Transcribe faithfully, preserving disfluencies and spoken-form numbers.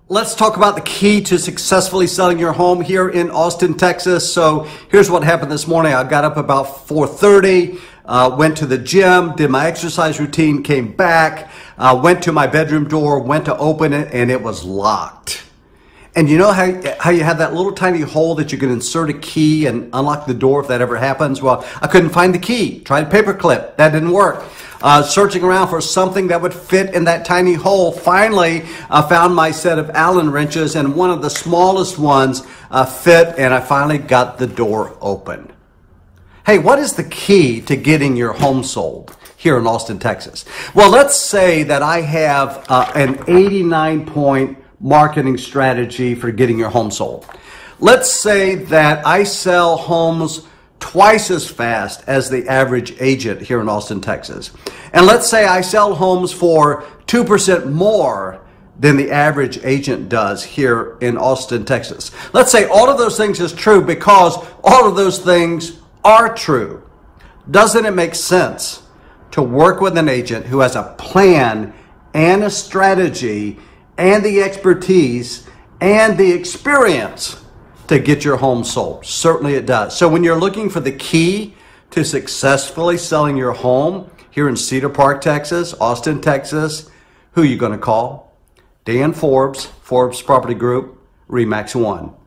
Let's talk about the key to successfully selling your home here in Austin, Texas. So here's what happened this morning. I got up about four thirty, uh, went to the gym, did my exercise routine, came back, uh, went to my bedroom door, went to open it, and it was locked. And you know how, how you have that little tiny hole that you can insert a key and unlock the door if that ever happens? Well, I couldn't find the key. Tried paperclip. That didn't work. Uh, searching around for something that would fit in that tiny hole. Finally, I found my set of Allen wrenches, and one of the smallest ones uh, fit, and I finally got the door open. Hey, what is the key to getting your home sold here in Austin, Texas? Well, let's say that I have uh, an eighty-nine point marketing strategy for getting your home sold. Let's say that I sell homes twice as fast as the average agent here in Austin, Texas. And let's say I sell homes for two percent more than the average agent does here in Austin, Texas. Let's say all of those things is true because all of those things are true. Doesn't it make sense to work with an agent who has a plan and a strategy and the expertise and the experience to get your home sold? Certainly it does. So when you're looking for the key to successfully selling your home here in Cedar Park, Texas, Austin, Texas, who are you going to call? Dan Forbes, Forbes Property Group, RE/MAX one.